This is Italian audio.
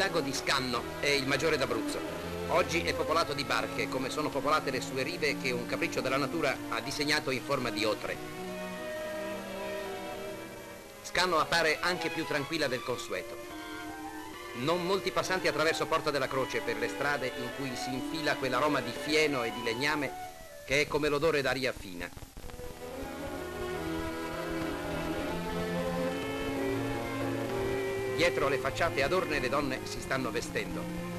lago di Scanno è il maggiore d'Abruzzo. Oggi è popolato di barche, come sono popolate le sue rive che un capriccio della natura ha disegnato in forma di otre. Scanno appare anche più tranquilla del consueto. Non molti passanti attraverso Porta della Croce per le strade in cui si infila quell'aroma di fieno e di legname che è come l'odore d'aria fina. Dietro le facciate adorne le donne si stanno vestendo.